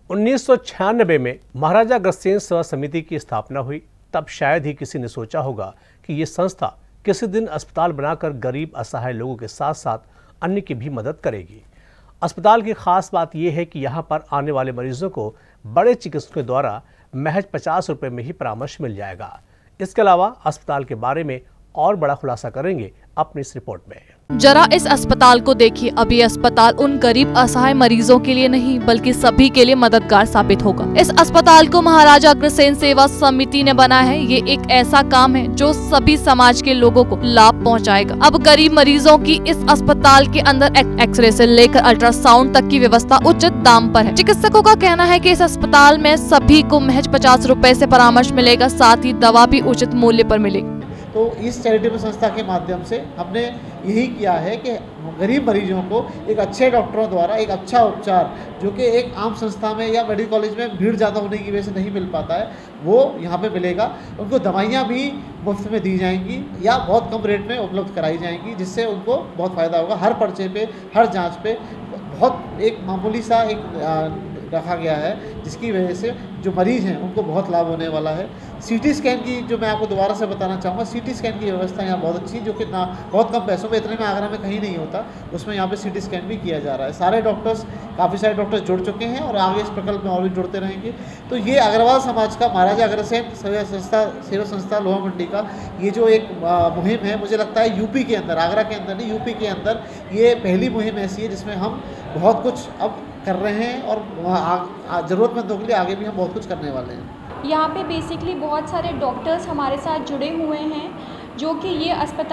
1996 में महाराजा अग्रसेन सेवा समिति की स्थापना हुई। तब शायद ही किसी ने सोचा होगा कि ये संस्था किसी दिन अस्पताल बनाकर गरीब असहाय लोगों के साथ साथ अन्य की भी मदद करेगी। अस्पताल की खास बात यह है कि यहाँ पर आने वाले मरीजों को बड़े चिकित्सकों द्वारा महज 50 रुपए में ही परामर्श मिल जाएगा। इसके अलावा अस्पताल के बारे में और बड़ा खुलासा करेंगे अपनी इस रिपोर्ट में। जरा इस अस्पताल को देखिए। अब ये अस्पताल उन गरीब असहाय मरीजों के लिए नहीं बल्कि सभी के लिए मददगार साबित होगा। इस अस्पताल को महाराजा अग्रसेन सेवा समिति ने बनाया है। ये एक ऐसा काम है जो सभी समाज के लोगों को लाभ पहुंचाएगा। अब गरीब मरीजों की इस अस्पताल के अंदर एक्सरे से लेकर अल्ट्रासाउंड तक की व्यवस्था उचित दाम पर है। चिकित्सकों का कहना है कि इस अस्पताल में सभी को महज 50 रुपए से परामर्श मिलेगा, साथ ही दवा भी उचित मूल्य पर मिलेगी। तो इस चैरिटेबल संस्था के माध्यम से हमने यही किया है कि गरीब मरीजों को एक अच्छे डॉक्टरों द्वारा एक अच्छा उपचार, जो कि एक आम संस्था में या मेडिकल कॉलेज में भीड़ ज़्यादा होने की वजह से नहीं मिल पाता है, वो यहाँ पे मिलेगा। उनको दवाइयाँ भी मुफ्त में दी जाएंगी या बहुत कम रेट में उपलब्ध कराई जाएंगी, जिससे उनको बहुत फ़ायदा होगा। हर पर्चे पे, हर जाँच पे बहुत एक मामूली सा एक रखा गया है, जिसकी वजह से जो मरीज़ हैं उनको बहुत लाभ होने वाला है। सीटी स्कैन की जो मैं आपको दोबारा से बताना चाहूँगा, सीटी स्कैन की व्यवस्था यहाँ बहुत अच्छी, जो कि ना बहुत कम पैसों में, इतने में आगरा में कहीं नहीं होता, उसमें यहाँ पे सीटी स्कैन भी किया जा रहा है। सारे डॉक्टर्स, काफ़ी सारे डॉक्टर्स जुड़ चुके हैं और आगे इस प्रकल्प में और भी जुड़ते रहेंगे। तो ये अग्रवाल समाज का महाराजा अग्रसेन सेवा संस्था लोहा मंडी का ये जो एक मुहिम है, मुझे लगता है यूपी के अंदर, आगरा के अंदर नहीं, यूपी के अंदर ये पहली मुहिम ऐसी है जिसमें हम बहुत कुछ अब कर रहे हैं और ज़रूरतमंदों के लिए आगे भी हम बहुत कुछ करने वाले हैं। यहाँ पे बेसिकली बहुत सारे डॉक्टर्स हमारे साथ जुड़े हुए हैं, जो कि ये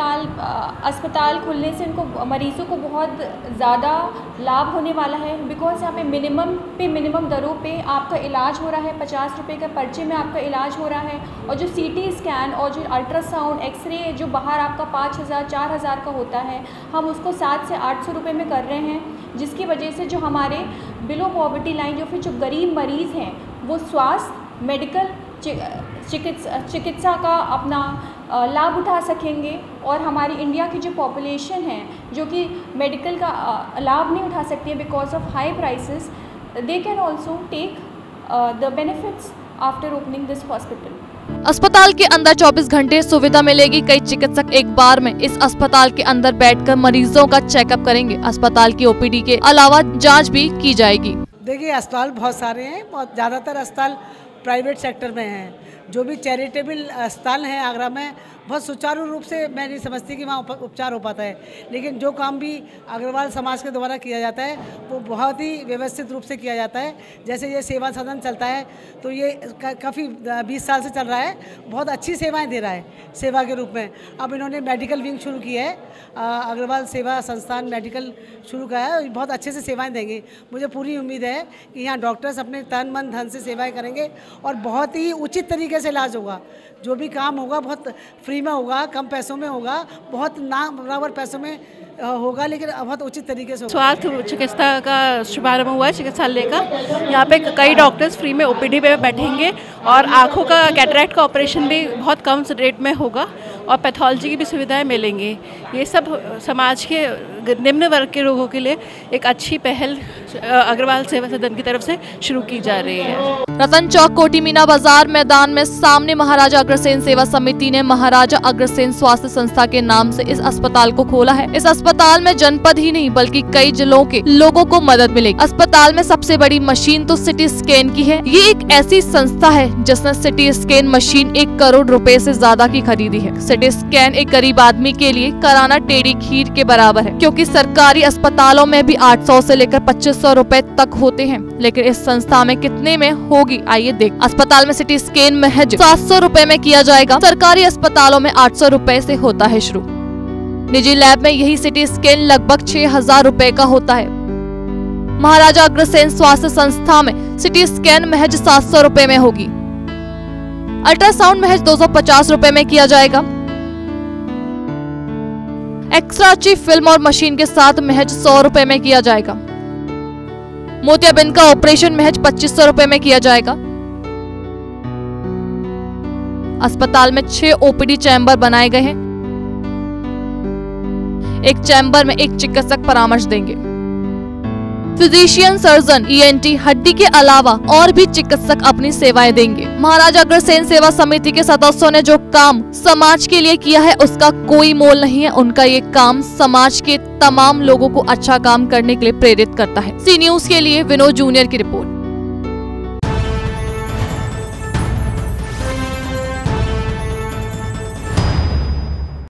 अस्पताल खुलने से उनको मरीज़ों को बहुत ज़्यादा लाभ होने वाला है। बिकॉज़ यहाँ पे मिनिमम दरों पे आपका इलाज हो रहा है। 50 रुपये का पर्चे में आपका इलाज हो रहा है। और जो सीटी स्कैन और जो अल्ट्रासाउंड, एक्सरे जो बाहर आपका 5000 4000 का होता है, हम उसको 700 से 800 रुपये में कर रहे हैं, जिसकी वजह से जो हमारे बिलो पॉवर्टी लाइन, जो फिर जो गरीब मरीज़ हैं, वो स्वास्थ्य, मेडिकल, चिकित्सा का अपना लाभ उठा सकेंगे। और हमारी इंडिया की जो पॉपुलेशन है, जो कि मेडिकल का लाभ नहीं उठा सकती है because of high prices, they can also take the benefits after opening this hospital. अस्पताल के अंदर 24 घंटे सुविधा मिलेगी। कई चिकित्सक एक बार में इस अस्पताल के अंदर बैठकर मरीजों का चेकअप करेंगे। अस्पताल की ओपीडी के अलावा जांच भी की जाएगी। देखिए, अस्पताल बहुत सारे हैं, बहुत ज़्यादातर अस्पताल प्राइवेट सेक्टर में हैं। जो भी चैरिटेबल अस्पताल हैं आगरा में, बहुत सुचारू रूप से मैं नहीं समझती कि वहाँ उपचार हो पाता है। लेकिन जो काम भी अग्रवाल समाज के द्वारा किया जाता है वो बहुत ही व्यवस्थित रूप से किया जाता है। जैसे ये सेवा सदन चलता है तो ये काफ़ी 20 साल से चल रहा है, बहुत अच्छी सेवाएं दे रहा है सेवा के रूप में। अब इन्होंने मेडिकल विंग शुरू की है, अग्रवाल सेवा संस्थान मेडिकल शुरू किया है, बहुत अच्छे से सेवाएँ देंगे। मुझे पूरी उम्मीद है कि यहाँ डॉक्टर्स अपने तन मन धन से सेवाएँ करेंगे और बहुत ही उचित तरीके से इलाज होगा। जो भी काम होगा बहुत फ्री में होगा, कम पैसों में होगा, बहुत ना बराबर पैसों में होगा, लेकिन बहुत उचित तरीके से। स्वास्थ्य चिकित्सा का शुभारंभ हुआ है चिकित्सालय का। यहाँ पे कई डॉक्टर्स फ्री में ओपीडी में बैठेंगे और आँखों का कैटरैक्ट का ऑपरेशन भी बहुत कम रेट में होगा और पैथोलॉजी की भी सुविधाएं मिलेंगी। ये सब समाज के निम्न वर्ग के लोगों के लिए एक अच्छी पहल अग्रवाल सेवा सदन की तरफ से शुरू की जा रही है। रतन चौक कोठी मीना बाजार मैदान में सामने महाराजा अग्रसेन सेवा समिति ने महाराजा अग्रसेन स्वास्थ्य संस्था के नाम से इस अस्पताल को खोला है। इस अस्पताल में जनपद ही नहीं बल्कि कई जिलों के लोगों को मदद मिलेगी। अस्पताल में सबसे बड़ी मशीन तो सिटी स्कैन की है। ये एक ऐसी संस्था है जिसने सिटी स्कैन मशीन 1 करोड़ रुपए से ज्यादा की खरीदी है। सिटी स्कैन एक गरीब आदमी के लिए कराना टेढ़ी खीर के बराबर है, क्योंकि सरकारी अस्पतालों में भी 800 से लेकर 2500 रुपए तक होते हैं, लेकिन इस संस्था में कितने में होगी आइए देख। अस्पताल में सिटी स्कैन महज 700 रुपए में किया जाएगा। सरकारी अस्पतालों में 800 रुपए से होता है शुरू। निजी लैब में यही सिटी स्कैन लगभग 6000 रुपए का होता है। महाराजा अग्रसेन स्वास्थ्य संस्था में सिटी स्कैन महज 700 रुपए में होगी। अल्ट्रासाउंड महज 250 रुपए में किया जाएगा। एक्सरा फिल्म और मशीन के साथ महज 100 रुपए में किया जाएगा। मोतियाबिंद का ऑपरेशन महज 2500 रुपए में किया जाएगा। अस्पताल में 6 ओपीडी चैम्बर बनाए गए हैं। एक चैम्बर में एक चिकित्सक परामर्श देंगे। फिजिशियन, सर्जन, ENT, हड्डी के अलावा और भी चिकित्सक अपनी सेवाएं देंगे। महाराजा अग्रसेन सेवा समिति के सदस्यों ने जो काम समाज के लिए किया है उसका कोई मोल नहीं है। उनका ये काम समाज के तमाम लोगों को अच्छा काम करने के लिए प्रेरित करता है। सी न्यूज़ के लिए विनोद जूनियर की रिपोर्ट।